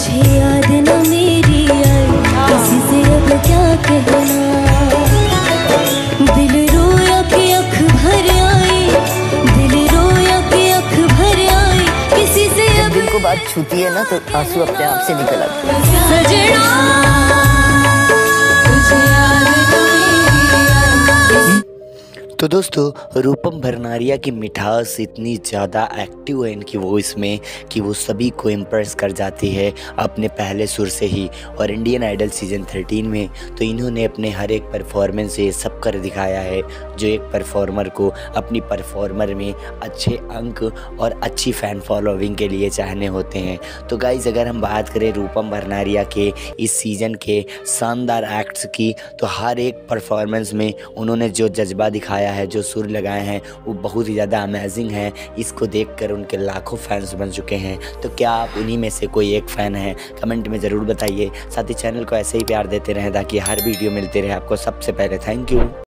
तुझे याद न मेरी आई, किसी से अब क्या कहना। दिल रोया कि अख भर आई, दिल रोया कि अख भर आई, किसी से जब दिल को बात छूती है ना तो आंसू अपने आप से निकल आते हैं। सजना तुझे याद न मेरी आई। तो दोस्तों, रूपम भरनारिया की मिठास इतनी ज़्यादा एक्टिव है इनकी वॉइस में कि वो सभी को इम्प्रेस कर जाती है अपने पहले सुर से ही। और इंडियन आइडल सीज़न 13 में तो इन्होंने अपने हर एक परफॉर्मेंस से सब कर दिखाया है जो एक परफॉर्मर को अपनी परफॉर्मर में अच्छे अंक और अच्छी फ़ैन फॉलोइंग के लिए चाहने होते हैं। तो गाइज़, अगर हम बात करें रूपम भरनारिया के इस सीज़न के शानदार एक्ट्स की, तो हर एक परफॉर्मेंस में उन्होंने जो जज्बा दिखाया है, जो सुर लगाए हैं, वो बहुत ही ज़्यादा अमेजिंग है। इसको देखकर उनके लाखों फैंस बन चुके हैं। तो क्या आप उन्हीं में से कोई एक फ़ैन है? कमेंट में ज़रूर बताइए। साथ ही चैनल को ऐसे ही प्यार देते रहें ताकि हर वीडियो मिलते रहे आपको सबसे पहले। Thank you.